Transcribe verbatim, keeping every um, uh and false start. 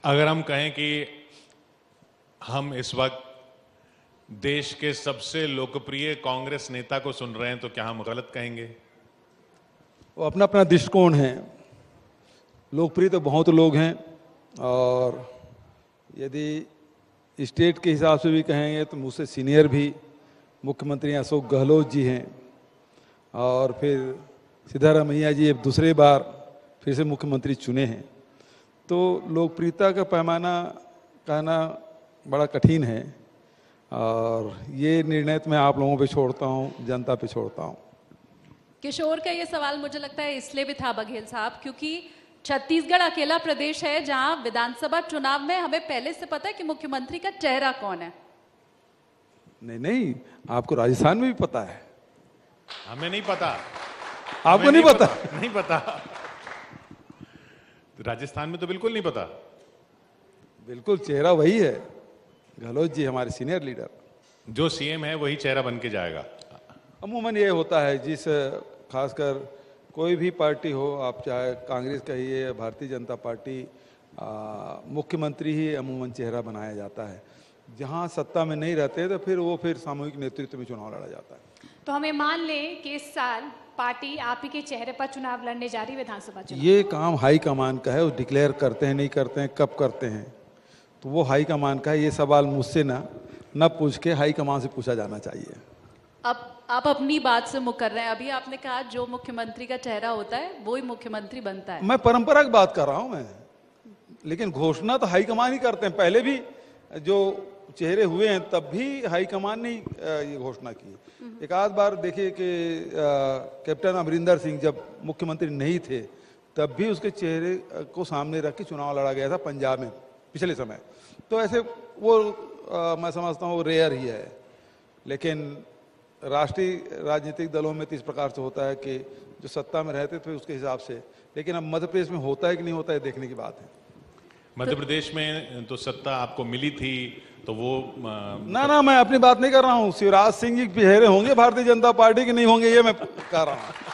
अगर हम कहें कि हम इस वक्त देश के सबसे लोकप्रिय कांग्रेस नेता को सुन रहे हैं तो क्या हम गलत कहेंगे? वो अपना अपना दृष्टिकोण है। लोकप्रिय तो बहुत लोग हैं, और यदि स्टेट के हिसाब से भी कहेंगे तो मुझसे सीनियर भी मुख्यमंत्री अशोक गहलोत जी हैं, और फिर सिद्धारमैया जी अब दूसरे बार फिर से मुख्यमंत्री चुने हैं। तो लोकप्रियता का पैमाना कहना बड़ा कठिन है, और ये निर्णय तो मैं आप लोगों पे छोड़ता हूँ, जनता पे छोड़ता हूँ। किशोर का ये सवाल मुझे लगता है इसलिए भी था बघेल साहब, क्योंकि छत्तीसगढ़ अकेला प्रदेश है जहां विधानसभा चुनाव में हमें पहले से पता है कि मुख्यमंत्री का चेहरा कौन है। नहीं नहीं, आपको राजस्थान में भी पता है। हमें नहीं पता। आपको नहीं पता? नहीं पता। राजस्थान में तो बिल्कुल नहीं पता। बिल्कुल चेहरा वही है, गहलोत जी हमारे सीनियर लीडर। जो सीएम है वही चेहरा बन के जाएगा। अमूमन ये होता है, जिस खासकर कोई भी पार्टी हो, आप चाहे कांग्रेस कहिए या भारतीय जनता पार्टी, मुख्यमंत्री ही अमूमन चेहरा बनाया जाता है। जहां सत्ता में नहीं रहते तो फिर वो फिर सामूहिक नेतृत्व में चुनाव लड़ा जाता है। तो हमें मान लें कि इस साल पार्टी आप ही के चेहरे पर चुनाव लड़ने जा रही विधानसभा चुनाव। ये काम हाई कमान का है, वो डिक्लेयर करते हैं नहीं करते हैं, कब करते हैं तो वो हाई कमान का है। ये सवाल मुझसे ना न पूछ के हाई कमान से पूछा जाना चाहिए। अब आप अपनी बात से मुकर रहे हैं। अभी आपने कहा जो मुख्यमंत्री का चेहरा होता है वो ही मुख्यमंत्री बनता है। मैं परंपरा की बात कर रहा हूं मैं, लेकिन घोषणा तो हाईकमान ही करते हैं। पहले भी जो चेहरे हुए हैं तब भी हाईकमान ने ये घोषणा की। एक आध बार देखिए कि कैप्टन अमरिंदर सिंह जब मुख्यमंत्री नहीं थे तब भी उसके चेहरे को सामने रख के चुनाव लड़ा गया था पंजाब में पिछले समय। तो ऐसे वो आ, मैं समझता हूँ वो रेयर ही है। लेकिन राष्ट्रीय राजनीतिक दलों में तो इस प्रकार से होता है कि जो सत्ता में रहते थे उसके हिसाब से। लेकिन अब मध्य प्रदेश में होता है कि नहीं होता है देखने की बात है। मध्य प्रदेश में तो सत्ता आपको मिली थी तो वो ना ना, मैं अपनी बात नहीं कर रहा हूँ। शिवराज सिंह जी के चेहरे होंगे भारतीय जनता पार्टी के, नहीं होंगे ये मैं कह रहा हूँ।